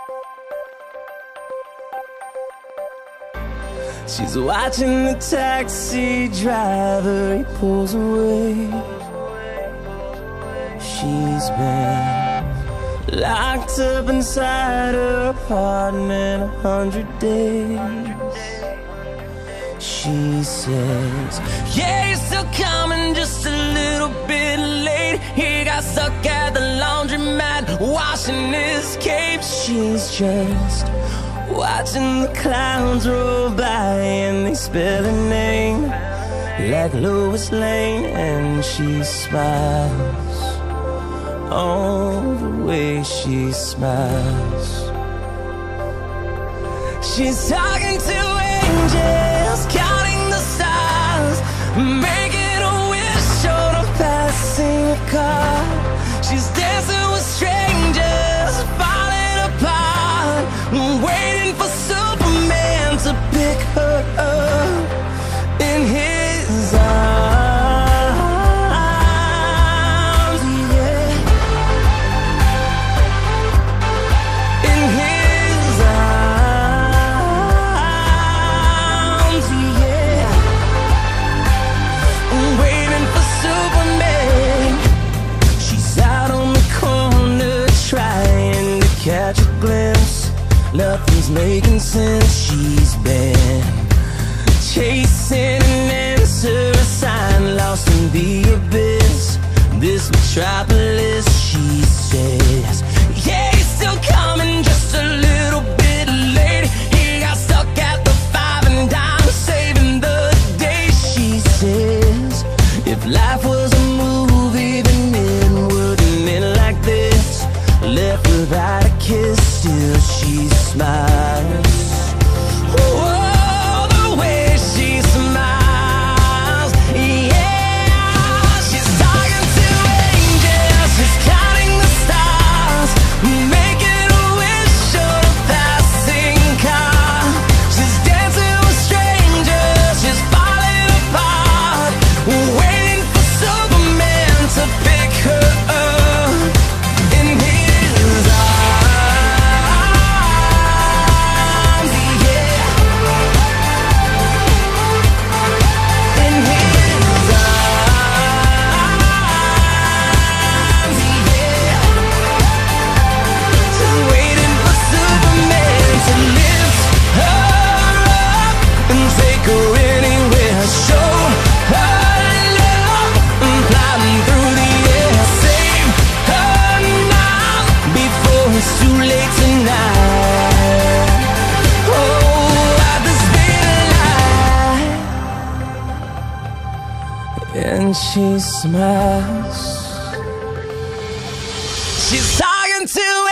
She's watching the taxi driver, he pulls away. She's been locked up inside her apartment 100 days. She says, yeah, you're still coming, just a little bit late. He got stuck at the laundromat washing his cape. She's just watching the clowns roll by and they spell her name like Lois Lane. And she smiles, oh, the way she smiles. She's talking to angels, counting the stars, making a wish on a passing car. She's dancing with strangers, falling apart, waiting for Superman to pick her up in his arms, yeah. In his arms, yeah. Waiting for Superman. She's out on the corner trying to catch a glimpse. Nothing's making sense. She's been chasing an answer, a sign lost in the abyss. This metropolis, she says, yeah, he's still coming, just a little bit late. He got stuck at the five and dime, saving the day. She says, if life was a movie, then it wouldn't end like this. Left without a kiss, still she smiles. Oh, the way she smiles, yeah. She's talking to angels, she's counting the stars, making a wish on a passing car. She's dancing with strangers, she's falling apart, waiting for Superman to pick her up in his arms, yeah. In his arms, yeah. She's waiting for Superman to lift her up and take her anywhere, show her love and flying through the air. Save her now before it's too late tonight. Oh, at the speed of light. And she smiles. She's talking to